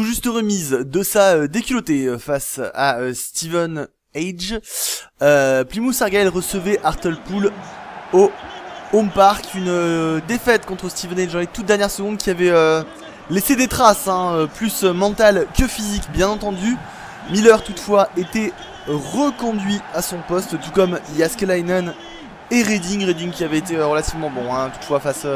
juste remise de sa déculottée face à Steven Age. Plymouth Argyle recevait Hartlepool au Home Park. Une défaite contre Steven Age dans les toutes dernières secondes qui avait laissé des traces, plus mentales que physiques bien entendu. Miller toutefois était reconduit à son poste, tout comme Jääskeläinen et Reading qui avait été relativement bon, toutefois face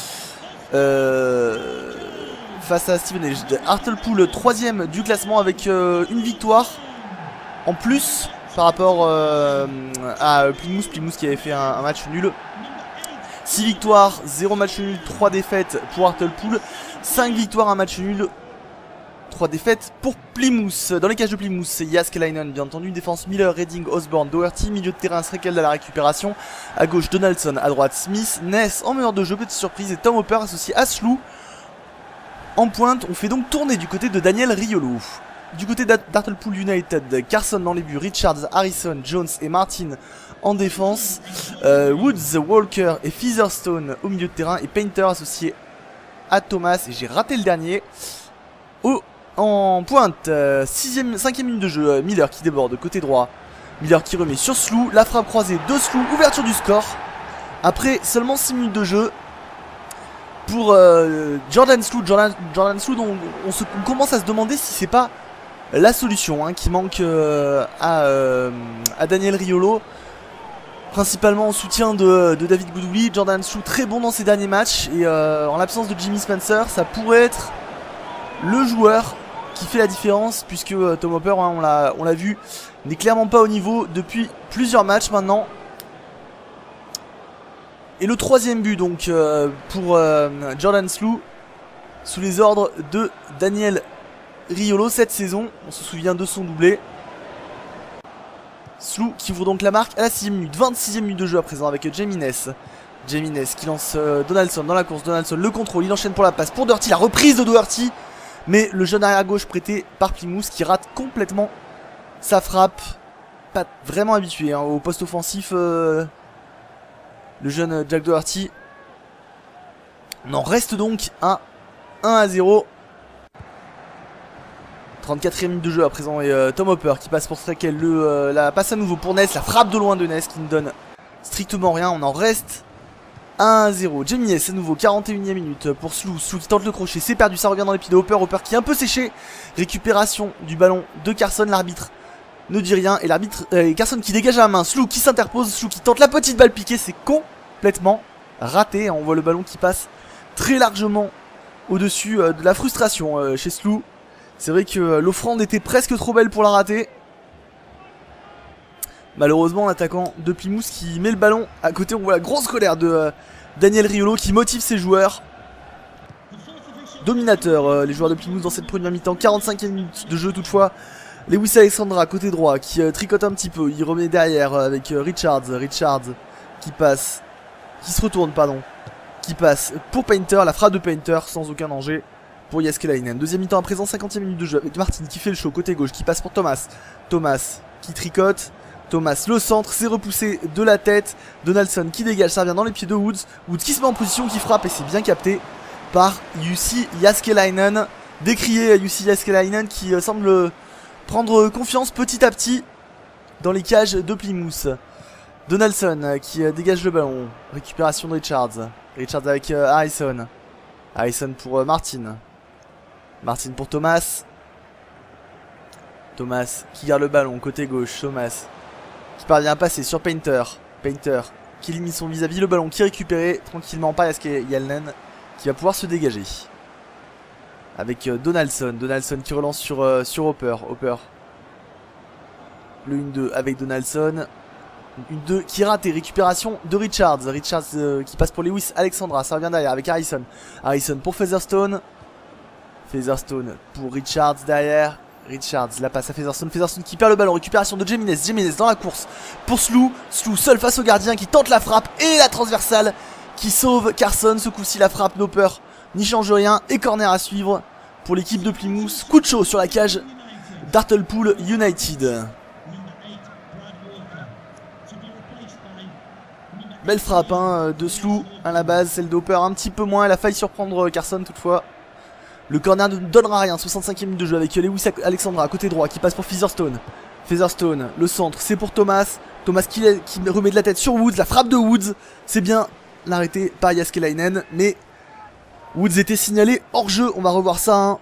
à Steven Age. Hartlepool 3ème du classement avec une victoire en plus par rapport à Plymouth qui avait fait un match nul. 6 victoires, 0 match nul, 3 défaites pour Hartlepool, 5 victoires, 1 match nul, 3 défaites pour Plymouth. Dans les cages de Plymouth, c'est Jääskeläinen bien entendu, défense Miller, Reading, Osborne, Doherty, milieu de terrain Srekeld à la récupération, à gauche Donaldson, à droite Smith, Ness en meneur de jeu, petite surprise, et Tom Hopper associé à Slou. En pointe, on fait donc tourner du côté de Daniel Riolo. Du côté d'Hartlepool United, Carson dans les buts, Richards, Harrison, Jones et Martin en défense, Woods, Walker et Featherstone au milieu de terrain, et Painter associé à Thomas, et j'ai raté le dernier. En pointe, 5ème minute de jeu, Miller qui déborde côté droit, Miller qui remet sur Slou, la frappe croisée de Slou, ouverture du score après seulement 6 minutes de jeu pour Jordan Slou. Jordan Slou dont on commence à se demander si c'est pas la solution qui manque à Daniel Riolo, principalement en soutien de David Goudouli. Jordan Slou très bon dans ses derniers matchs, et en l'absence de Jimmy Spencer, ça pourrait être le joueur qui fait la différence, puisque Tom Hopper, on l'a vu, n'est clairement pas au niveau depuis plusieurs matchs maintenant. Et le 3ème but donc pour Jordan Slou, sous les ordres de Daniel Riolo cette saison. On se souvient de son doublé. Slou qui ouvre donc la marque à la 6ème minute, 26ème minute de jeu à présent avec Jamie Ness. Jamie Ness qui lance Donaldson dans la course, Donaldson le contrôle, il enchaîne pour la passe pour Doherty, la reprise de Doherty. Mais le jeune arrière gauche prêté par Plymouth qui rate complètement sa frappe. Pas vraiment habitué au poste offensif, le jeune Jack Doherty. On en reste donc à 1-0. 34ème minute de jeu à présent, et Tom Hopper qui passe pour Srekeld, la passe à nouveau pour Ness, la frappe de loin de Ness qui ne donne strictement rien. On en reste 1-0. Jamie Ness à nouveau, 41ème minute pour Slou. Slou qui tente le crochet, c'est perdu, ça revient dans les pieds de Hopper. Hopper qui est un peu séché. Récupération du ballon de Carson, l'arbitre ne dit rien, et l'arbitre Carson qui dégage à la main, Slou qui s'interpose, Slou qui tente la petite balle piquée, c'est complètement raté. On voit le ballon qui passe très largement au-dessus de la frustration chez Slou. C'est vrai que l'offrande était presque trop belle pour la rater. Malheureusement, l'attaquant de Plymouth qui met le ballon à côté. On voit la grosse colère de Daniel Riolo qui motive ses joueurs. Dominateur, les joueurs de Plymouth dans cette première mi-temps. 45e minute de jeu toutefois. Lewis Alexandra côté droit qui tricote un petit peu. Il remet derrière avec Richards qui passe, qui se retourne pardon, qui passe pour Painter. La frappe de Painter sans aucun danger pour Jääskeläinen. Deuxième mi-temps à présent, 50e minute de jeu avec Martin qui fait le show côté gauche, qui passe pour Thomas. Thomas qui tricote. Thomas le centre, c'est repoussé de la tête. Donaldson qui dégage, ça revient dans les pieds de Woods. Woods qui se met en position, qui frappe, et c'est bien capté par Jussi Jääskeläinen. Décrié Jussi Jääskeläinen qui semble prendre confiance petit à petit dans les cages de Plymouth. Donaldson qui dégage le ballon. Récupération de Richards. Richards avec Harrison. Harrison pour Martin. Martin pour Thomas. Thomas qui garde le ballon côté gauche. Thomas qui parvient à passer sur Painter. Painter qui limite son vis-à-vis. Le ballon qui est récupéré tranquillement par Jääskeläinen qui va pouvoir se dégager. Avec Donaldson. Donaldson qui relance sur Hopper. Hopper. Le 1-2 avec Donaldson. 1-2 qui rate, et récupération de Richards. Richards qui passe pour Lewis Alexandra. Ça revient derrière avec Harrison. Harrison pour Featherstone. Featherstone pour Richards derrière. Richards, la passe à Featherstone. Featherstone qui perd le ballon. Récupération de Jamie Ness. Jamie Ness dans la course pour Slou. Slou seul face au gardien qui tente la frappe et la transversale qui sauve Carson. Ce coup-ci, la frappe d'Hopper n'y change rien. Et corner à suivre pour l'équipe de Plymouth. Coup de chaud sur la cage d'Hartlepool United. Belle frappe de Slou à la base, celle d'Hopper un petit peu moins. Elle a failli surprendre Carson toutefois. Le corner ne donnera rien. 65e minute de jeu avec Lewis Alexandra côté droit qui passe pour Featherstone. Featherstone, le centre, c'est pour Thomas. Thomas qui remet de la tête sur Woods. La frappe de Woods, c'est bien l'arrêté par Jääskeläinen. Mais Woods était signalé hors jeu. On va revoir ça. Hein.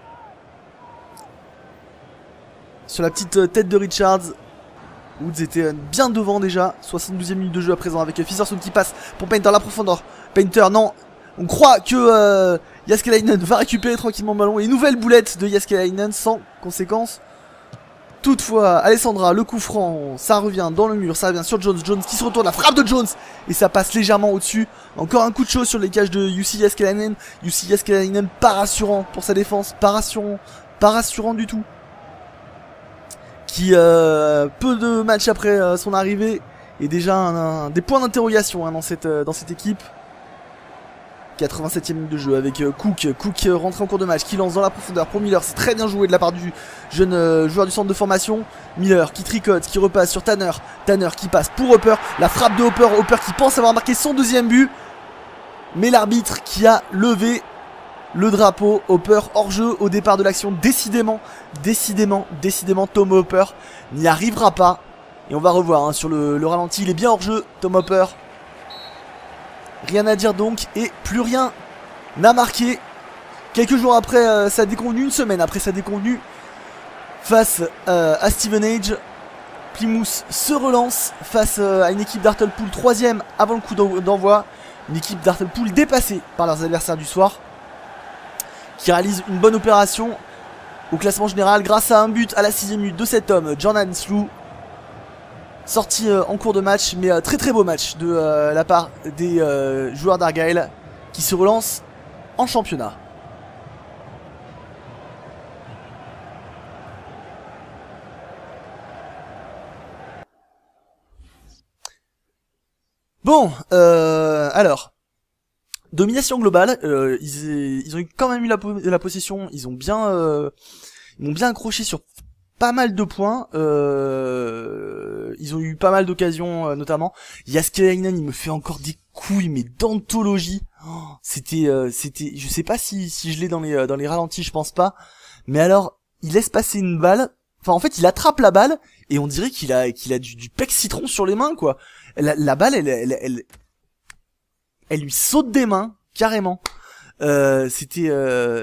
Sur la petite tête de Richards. Woods était bien devant déjà. 72e minute de jeu à présent avec Featherstone qui passe pour Painter la profondeur. Painter, non. On croit que Jääskeläinen va récupérer tranquillement le ballon. Et nouvelle boulette de Jääskeläinen sans conséquence. Toutefois, Alessandra, le coup franc, ça revient dans le mur, ça revient sur Jones. Jones qui se retourne, la frappe de Jones. Et ça passe légèrement au-dessus. Encore un coup de chaud sur les cages de Jussi Jääskeläinen. Jussi Jääskeläinen, pas rassurant pour sa défense. Pas rassurant du tout. Qui, peu de matchs après son arrivée, est déjà des points d'interrogation hein, dans cette équipe. 87e minute de jeu avec Cook. Cook rentré en cours de match, qui lance dans la profondeur pour Miller. C'est très bien joué de la part du jeune joueur du centre de formation. Miller qui tricote, qui repasse sur Tanner. Tanner qui passe pour Hopper. La frappe de Hopper. Hopper qui pense avoir marqué son deuxième but. Mais l'arbitre qui a levé le drapeau. Hopper hors jeu au départ de l'action. Décidément, Tom Hopper n'y arrivera pas. Et on va revoir hein, sur le ralenti. Il est bien hors jeu, Tom Hopper. Rien à dire donc, et plus rien n'a marqué. Quelques jours après sa déconvenue, une semaine après sa déconvenue face à Stevenage, Plymouth se relance face à une équipe d'Hartlepool, 3ème avant le coup d'envoi. Une équipe d'Hartlepool dépassée par leurs adversaires du soir, qui réalise une bonne opération au classement général grâce à un but à la 6ème minute de cet homme, Jordan Slew. Sorti en cours de match, mais très beau match de la part des joueurs d'Argyle qui se relancent en championnat. Bon, alors, domination globale, ils ont quand même eu la possession, ils m'ont bien accroché sur pas mal de points, ils ont eu pas mal d'occasions notamment. Jääskeläinen, il me fait encore des couilles mais d'anthologie. Oh, c'était je sais pas si je l'ai dans les ralentis, je pense pas. Mais alors, il laisse passer une balle. Enfin en fait, il attrape la balle et on dirait qu'il a du pec citron sur les mains quoi. La balle elle lui saute des mains carrément. C'était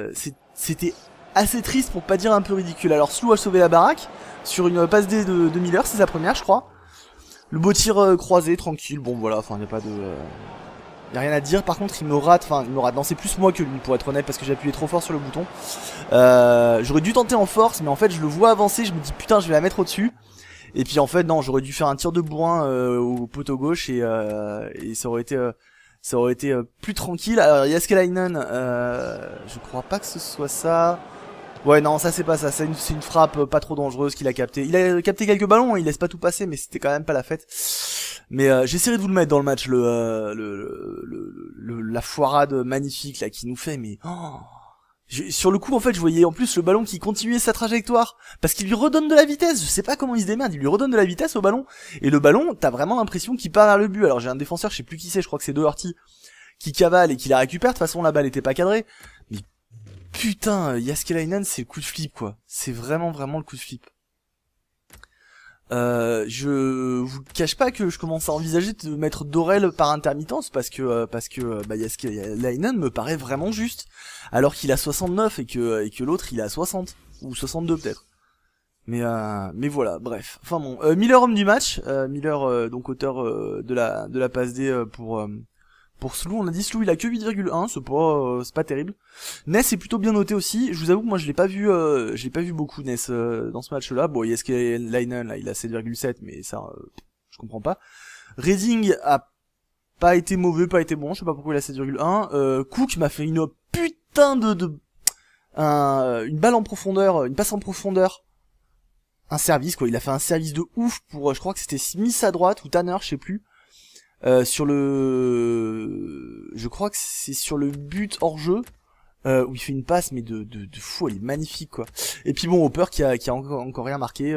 assez triste pour pas dire un peu ridicule. Alors Slew a sauvé la baraque sur une passe D de Miller, c'est sa première je crois. Le beau tir croisé, tranquille, bon voilà, enfin y a pas de... y a rien à dire, par contre il me rate, non c'est plus moi que lui pour être honnête parce que j'ai appuyé trop fort sur le bouton. J'aurais dû tenter en force mais en fait je le vois avancer, je me dis putain je vais la mettre au dessus. Et puis en fait non, j'aurais dû faire un tir de bourrin au poteau gauche et ça aurait été plus tranquille. Alors Jääskeläinen, je crois pas que ce soit ça. Ouais non ça c'est pas ça, c'est une frappe pas trop dangereuse qu'il a capté. Il a capté quelques ballons, il laisse pas tout passer mais c'était quand même pas la fête. Mais j'essaierai de vous le mettre dans le match la foirade magnifique là qui nous fait mais sur le coup en fait je voyais en plus le ballon qui continuait sa trajectoire parce qu'il lui redonne de la vitesse, je sais pas comment il se démerde, il lui redonne de la vitesse au ballon et le ballon t'as vraiment l'impression qu'il part vers le but. Alors j'ai un défenseur, je sais plus qui c'est, je crois que c'est Doherty qui cavale et qui la récupère, de toute façon la balle était pas cadrée. Mais putain, Jääskeläinen c'est le coup de flip quoi, c'est vraiment le coup de flip. Je vous cache pas que je commence à envisager de mettre Dorel par intermittence parce que Jääskeläinen me paraît vraiment juste alors qu'il a 69 et que l'autre il a 60 ou 62 peut-être. Mais voilà, bref. Enfin bon, Miller homme du match, Miller donc auteur de la passe D pour Slew. On a dit Slew il a que 8,1, c'est pas terrible. Ness est plutôt bien noté aussi. Je vous avoue que moi je l'ai pas vu beaucoup Ness dans ce match-là. Bon, Jääskeläinen là, il a 7,7 mais ça je comprends pas. Reading a pas été mauvais, pas été bon, je sais pas pourquoi il a 7,1. Cook m'a fait une putain une balle en profondeur, une passe en profondeur. Un service quoi, il a fait un service de ouf pour je crois que c'était Smith à droite ou Tanner, je sais plus. Je crois que c'est sur le but hors jeu où il fait une passe mais de fou, elle est magnifique quoi. Et puis bon Hopper qui a encore rien marqué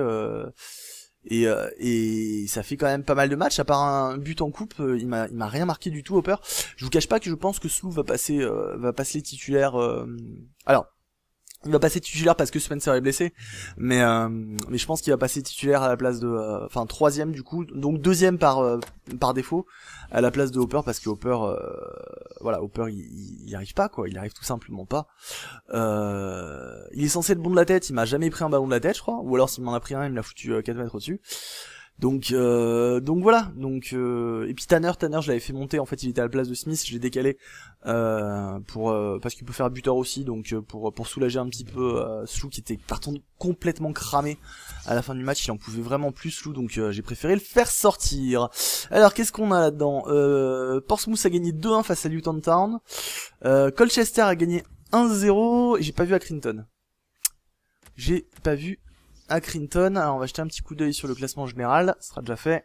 et ça fait quand même pas mal de matchs à part un but en coupe, il m'a rien marqué du tout Hopper. Je vous cache pas que je pense que Slew va passer les titulaires. Alors Il va passer titulaire parce que Spencer est blessé, mais je pense qu'il va passer titulaire à la place de, enfin troisième du coup, donc deuxième par défaut à la place de Hopper parce que Hopper, voilà, Hopper il arrive pas quoi, il arrive tout simplement pas. Il est censé être bon de la tête, il m'a jamais pris un ballon de la tête je crois, ou alors s'il m'en a pris un il me l'a foutu 4 mètres au-dessus. Donc voilà, et puis Tanner je l'avais fait monter, en fait il était à la place de Smith, je l'ai décalé parce qu'il peut faire buteur aussi, donc pour soulager un petit peu Slou qui était partant complètement cramé à la fin du match, il en pouvait vraiment plus Slou, donc j'ai préféré le faire sortir. Alors qu'est-ce qu'on a là-dedans, Portsmouth a gagné 2-1 face à Luton Town, Colchester a gagné 1-0 et j'ai pas vu Accrington. Accrington, alors on va jeter un petit coup d'œil sur le classement général, ce sera déjà fait.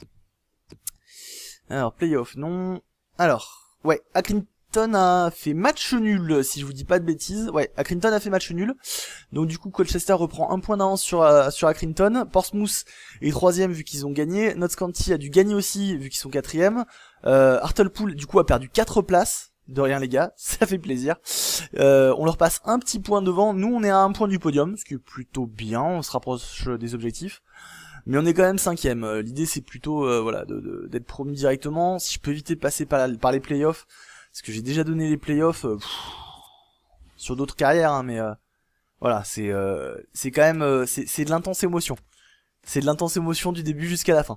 Alors, playoff, non. Alors, ouais, Accrington a fait match nul, si je vous dis pas de bêtises. Ouais, Accrington a fait match nul. Donc du coup, Colchester reprend un point d'avance sur Accrington. Portsmouth est troisième vu qu'ils ont gagné. Notts County a dû gagner aussi vu qu'ils sont quatrième. Hartlepool, du coup, a perdu 4 places. De rien les gars, ça fait plaisir. On leur passe un petit point devant. Nous on est à un point du podium, ce qui est plutôt bien, on se rapproche des objectifs. Mais on est quand même cinquième. L'idée c'est plutôt voilà d'être promu directement. Si je peux éviter de passer par les playoffs, parce que j'ai déjà donné les playoffs sur d'autres carrières, hein, mais voilà, c'est quand même c'est de l'intense émotion. C'est de l'intense émotion du début jusqu'à la fin.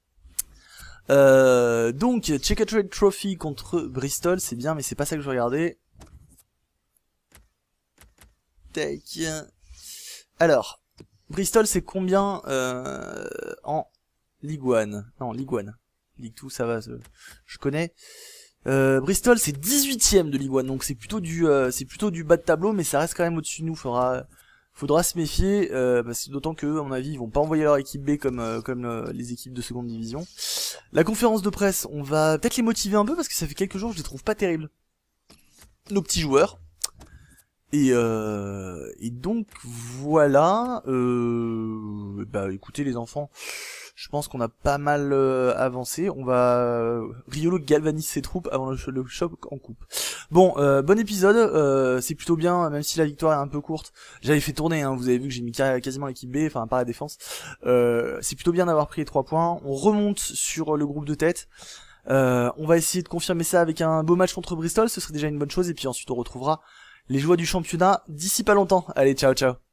Donc Checkatrade Trophy contre Bristol, c'est bien, mais c'est pas ça que je regardais. Tac. Alors, Bristol c'est combien en Ligue 1? Non, Ligue 1. Ligue 2, ça va, je connais. Bristol c'est 18ème de Ligue 1, donc c'est plutôt du bas de tableau, mais ça reste quand même au-dessus de nous. Faudra se méfier, d'autant que, à mon avis, ils vont pas envoyer leur équipe B comme les équipes de seconde division. La conférence de presse, on va peut-être les motiver un peu parce que ça fait quelques jours que je les trouve pas terribles. Nos petits joueurs. Et donc voilà. Écoutez les enfants, je pense qu'on a pas mal avancé. On va Riolo galvanise ses troupes avant le choc en coupe. Bon, bon épisode, c'est plutôt bien, même si la victoire est un peu courte. J'avais fait tourner, hein, vous avez vu que j'ai mis quasiment l'équipe B, enfin pas la défense. C'est plutôt bien d'avoir pris les 3 points. On remonte sur le groupe de tête. On va essayer de confirmer ça avec un beau match contre Bristol, ce serait déjà une bonne chose. Et puis ensuite on retrouvera les joies du championnat d'ici pas longtemps. Allez, ciao ciao.